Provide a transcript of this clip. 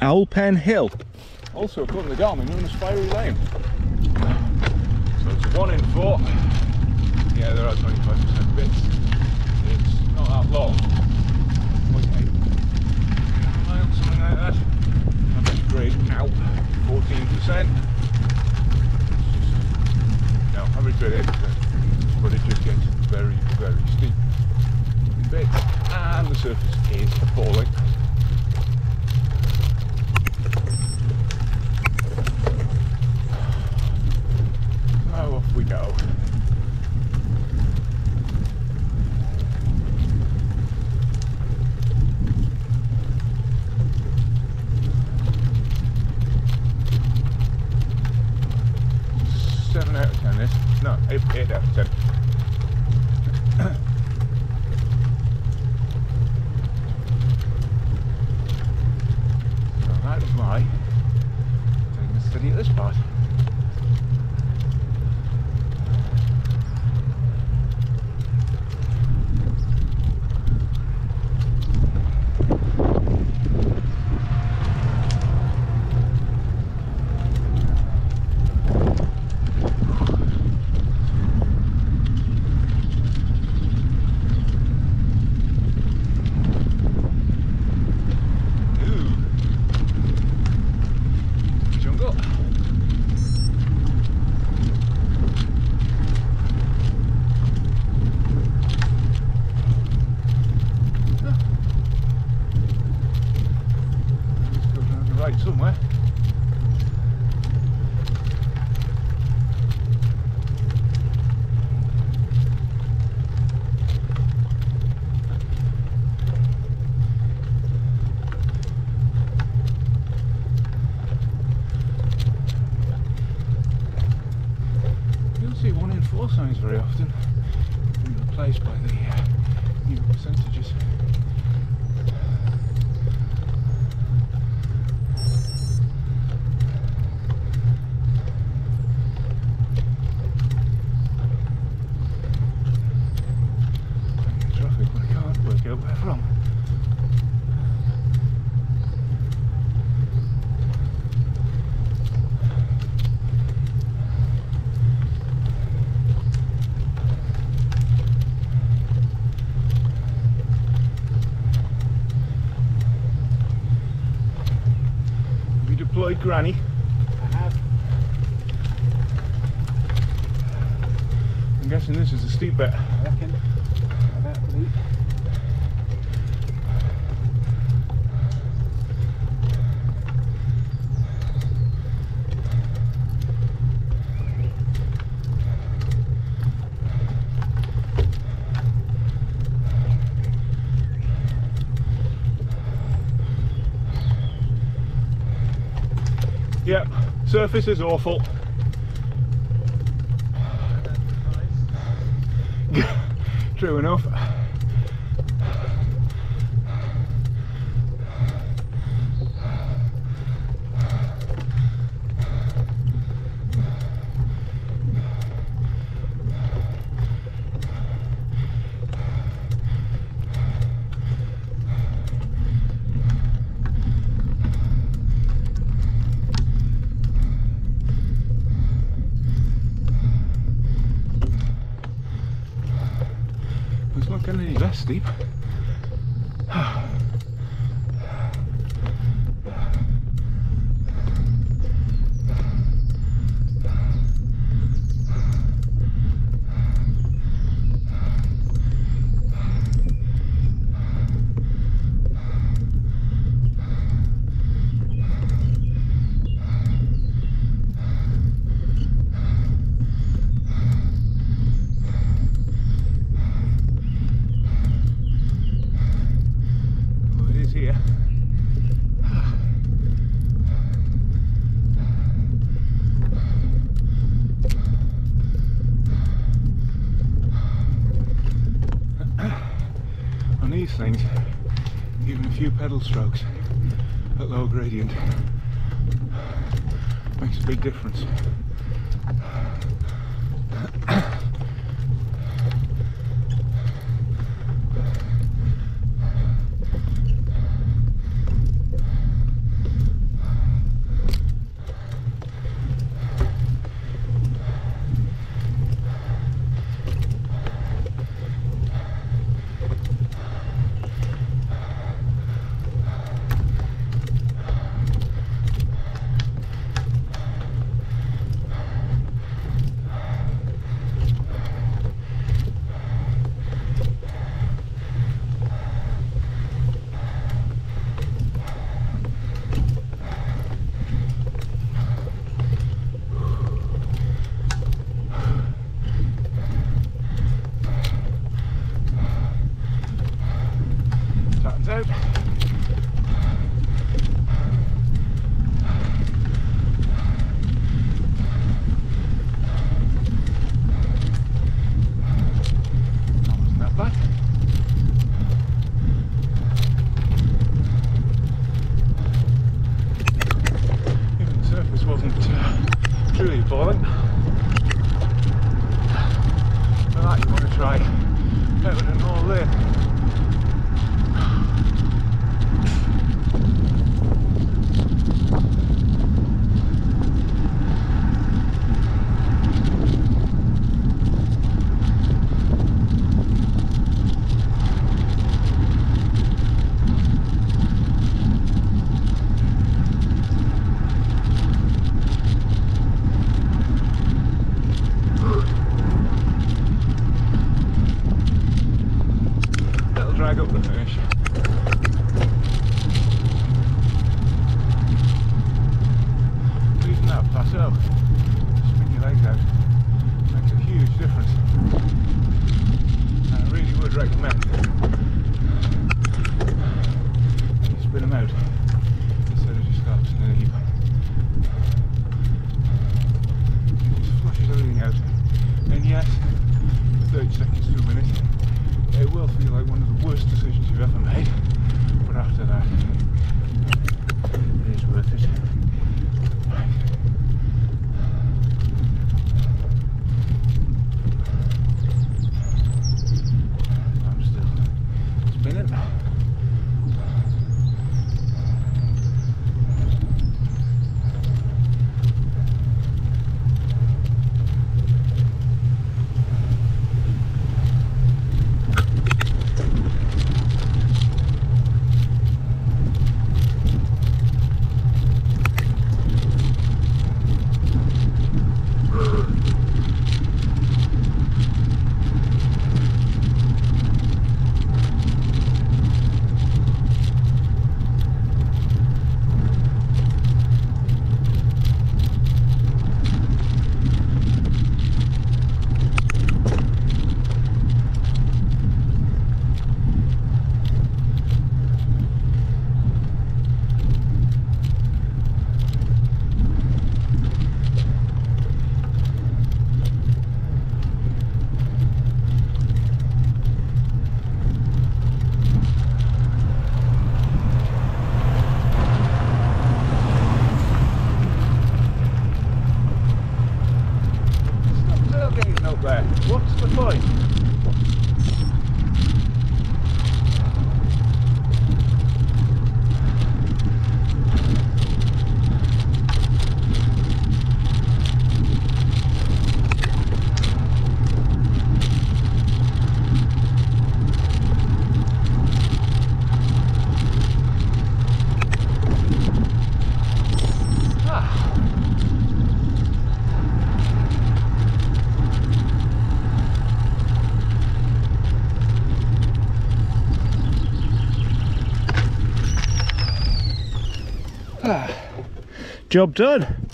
Owlpen Hill, also according to the Garmin known as Fiery Lane. So it's a 1 in 4. Yeah, there are 25% bits. It's not that long. 0.8 miles, something like that. Average grade out 14%. No, average grade 8%. But it just gets very, very steep bits, and the surface is appalling. So off we go. Seven out of 10 this. No, 8 out of 10. So that is why I'm taking a study at this part. Somewhere. You don't see 1 in 4 signs very often, being replaced by the new percentages. Where from? Have you deployed Granny? I have. I'm guessing this is a steep bit. I reckon. About to leap. Yep, surface is awful. True enough. It's not getting any less steep. Here. On these things, even a few pedal strokes at low gradient makes a big difference. free falling. For that you want to try out an all lane. Drag up the finish. Using that plateau, spin your legs out, makes a huge difference. I really would recommend you spin them out instead of just collapsing in a heap. It just flushes everything out. And yes, 30 seconds to a minute, it will feel like one of the worst decisions you've ever made, but after that, it is worth it. Right. I'm still spinning. There. What's the point? Job done.